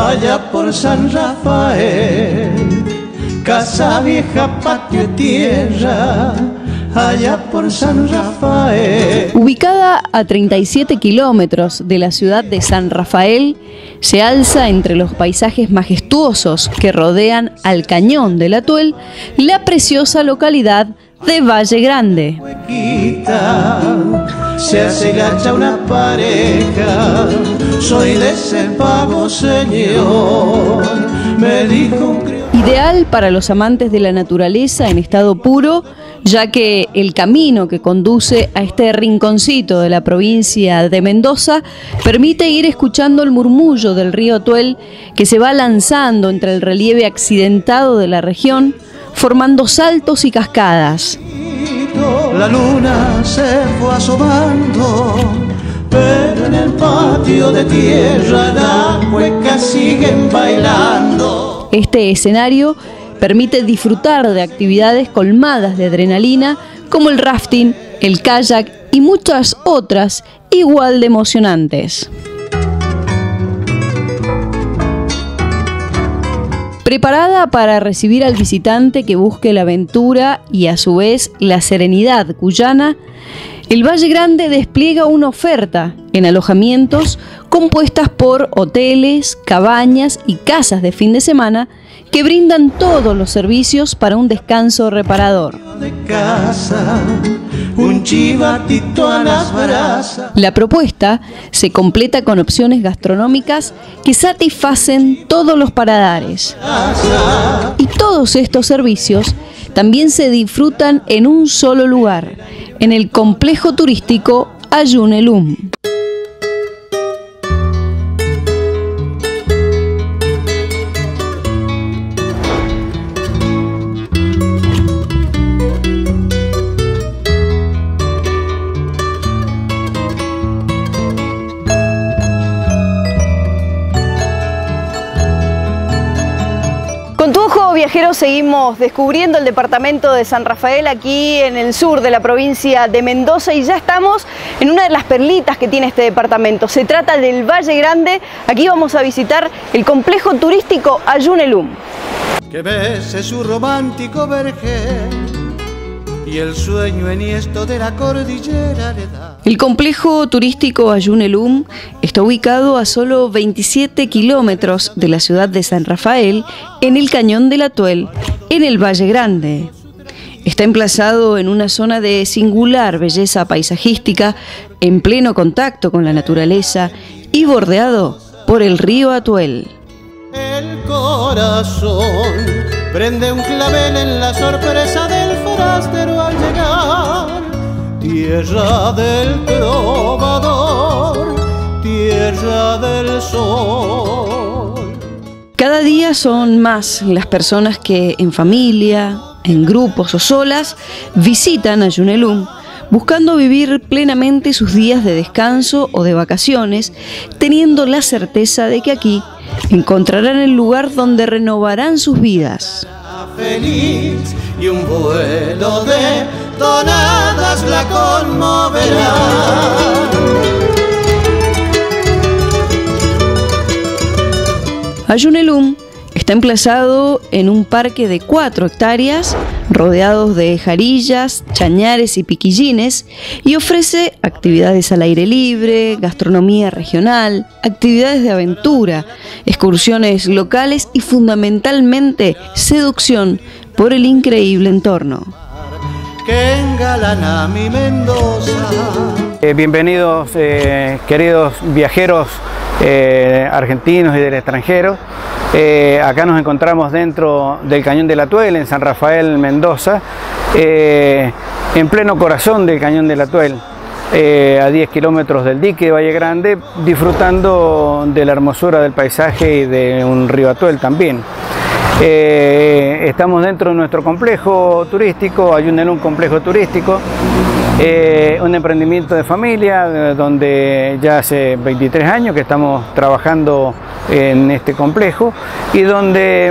allá por San Rafael, casa vieja, patio y tierra, allá por San Rafael. Ubicada a 37 kilómetros de la ciudad de San Rafael, se alza entre los paisajes majestuosos que rodean al cañón del Atuel la preciosa localidad de Valle Grande. Se hace gacha una pareja, soy de ese pago, señor, me dijo un criollo. Ideal para los amantes de la naturaleza en estado puro, ya que el camino que conduce a este rinconcito de la provincia de Mendoza permite ir escuchando el murmullo del río Atuel que se va lanzando entre el relieve accidentado de la región, formando saltos y cascadas. La luna se fue asomando, pero en el patio de tierra las cuecas siguen bailando. Este escenario permite disfrutar de actividades colmadas de adrenalina como el rafting, el kayak y muchas otras igual de emocionantes. Preparada para recibir al visitante que busque la aventura y a su vez la serenidad cuyana, el Valle Grande despliega una oferta en alojamientos compuestas por hoteles, cabañas y casas de fin de semana que brindan todos los servicios para un descanso reparador. Un chivatito a las brasas. La propuesta se completa con opciones gastronómicas que satisfacen todos los paladares. Y todos estos servicios también se disfrutan en un solo lugar, en el complejo turístico Ayunelum. Con tu ojo viajero seguimos descubriendo el departamento de San Rafael aquí en el sur de la provincia de Mendoza y ya estamos en una de las perlitas que tiene este departamento. Se trata del Valle Grande. Aquí vamos a visitar el complejo turístico Ayunelum. Que bese su romántico vergel y el sueño enhiesto de la cordillera le da. El complejo turístico Ayunelum está ubicado a solo 27 kilómetros de la ciudad de San Rafael, en el cañón del Atuel, en el Valle Grande. Está emplazado en una zona de singular belleza paisajística, en pleno contacto con la naturaleza y bordeado por el río Atuel. El corazón prende un clavel en la sorpresa del forastero al llegar. Tierra del trovador, tierra del sol. Cada día son más las personas que en familia, en grupos o solas visitan Ayunelum buscando vivir plenamente sus días de descanso o de vacaciones, teniendo la certeza de que aquí encontrarán el lugar donde renovarán sus vidas. Feliz y un vuelo de tonadas la conmoverá. Ayunelum está emplazado en un parque de 4 hectáreas, rodeados de jarillas, chañares y piquillines, y ofrece actividades al aire libre, gastronomía regional, actividades de aventura, excursiones locales y fundamentalmente seducción por el increíble entorno. Que engalana mi Mendoza. Bienvenidos queridos viajeros argentinos y del extranjero. Acá nos encontramos dentro del Cañón del Atuel, en San Rafael, Mendoza, en pleno corazón del Cañón del Atuel, a 10 kilómetros del dique de Valle Grande, disfrutando de la hermosura del paisaje y de un río Atuel también. Estamos dentro de nuestro complejo turístico, Ayunelum Complejo Turístico, un emprendimiento de familia donde ya hace 23 años que estamos trabajando en este complejo, y donde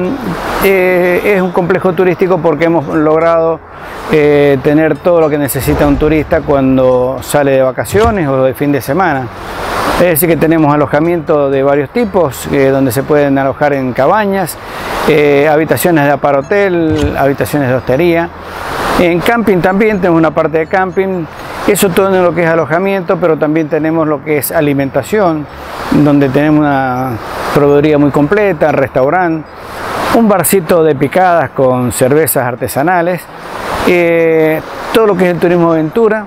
es un complejo turístico porque hemos logrado tener todo lo que necesita un turista cuando sale de vacaciones o de fin de semana. Es decir, que tenemos alojamiento de varios tipos, donde se pueden alojar en cabañas, habitaciones de aparhotel, habitaciones de hostería. En camping también tenemos una parte de camping, eso todo en lo que es alojamiento, pero también tenemos lo que es alimentación, donde tenemos una proveeduría muy completa, restaurante, un barcito de picadas con cervezas artesanales, todo lo que es el turismo aventura.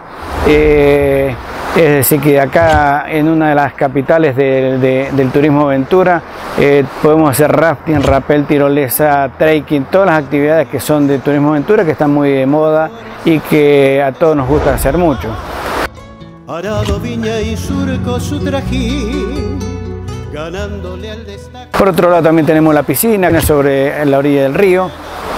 Es decir, que acá en una de las capitales del turismo aventura podemos hacer rafting, rappel, tirolesa, trekking, todas las actividades que son de turismo aventura, que están muy de moda y que a todos nos gusta hacer mucho. Arado, viña y surco su trajín, ganándole al destaque. Por otro lado también tenemos la piscina sobre la orilla del río.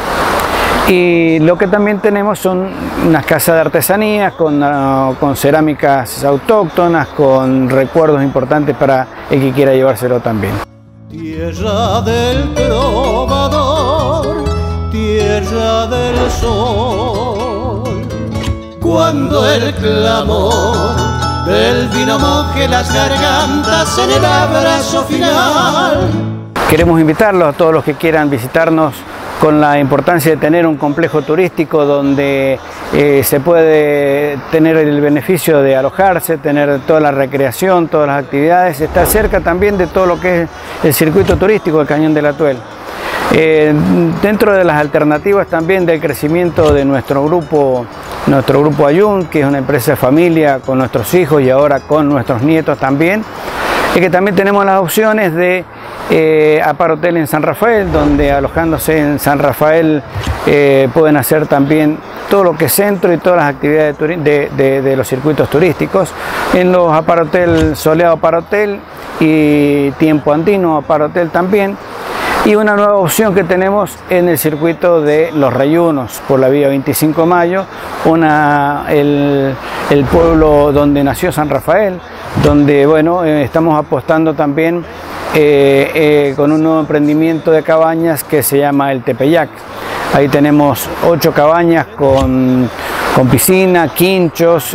Y lo que también tenemos son unas casas de artesanías con cerámicas autóctonas, con recuerdos importantes para el que quiera llevárselo también. Tierra del trovador, tierra del sol, cuando el clamor del vino moje las gargantas en el abrazo final. Queremos invitarlos a todos los que quieran visitarnos, con la importancia de tener un complejo turístico donde se puede tener el beneficio de alojarse, tener toda la recreación, todas las actividades, está cerca también de todo lo que es el circuito turístico del Cañón del Atuel. Dentro de las alternativas también del crecimiento de nuestro grupo Ayun, que es una empresa de familia con nuestros hijos y ahora con nuestros nietos también, es que también tenemos las opciones de aparhotel en San Rafael, donde alojándose en San Rafael pueden hacer también todo lo que es centro y todas las actividades de los circuitos turísticos. En los aparhotel, Soleado Aparhotel y Tiempo Andino Aparhotel también. Y una nueva opción que tenemos en el circuito de Los Reyunos, por la vía 25 de Mayo, el pueblo donde nació San Rafael, donde bueno, estamos apostando también con un nuevo emprendimiento de cabañas que se llama el Tepeyac. Ahí tenemos 8 cabañas con piscina, quinchos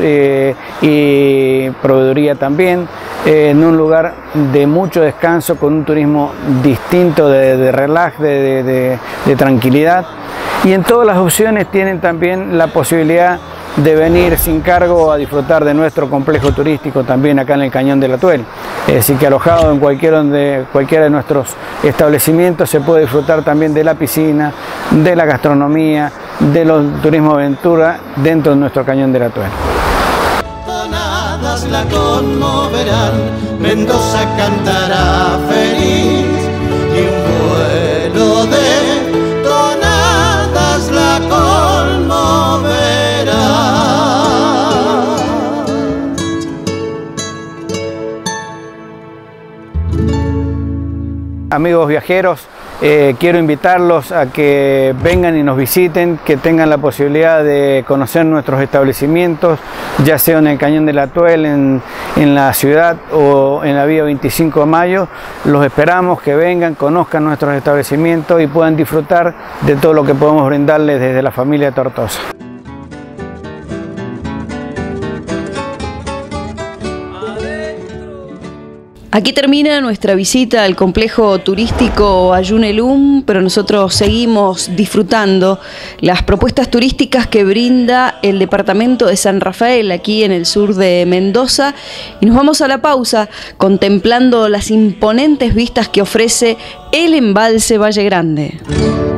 y proveeduría también, en un lugar de mucho descanso, con un turismo distinto de relax, de tranquilidad. Y en todas las opciones tienen también la posibilidad de venir sin cargo a disfrutar de nuestro complejo turístico también acá en el Cañón del Atuel. Es decir, que alojado en cualquiera de nuestros establecimientos se puede disfrutar también de la piscina, de la gastronomía, de los turismo aventura dentro de nuestro Cañón del Atuel. Tonadas la conmoverán, Mendoza cantará feliz y un vuelo de tonadas la conmoverá. Amigos viajeros, quiero invitarlos a que vengan y nos visiten, que tengan la posibilidad de conocer nuestros establecimientos, ya sea en el Cañón del Atuel, en la ciudad o en la vía 25 de Mayo. Los esperamos que vengan, conozcan nuestros establecimientos y puedan disfrutar de todo lo que podemos brindarles desde la familia Tortosa. Aquí termina nuestra visita al complejo turístico Ayun, pero nosotros seguimos disfrutando las propuestas turísticas que brinda el departamento de San Rafael, aquí en el sur de Mendoza, y nos vamos a la pausa contemplando las imponentes vistas que ofrece el embalse Valle Grande.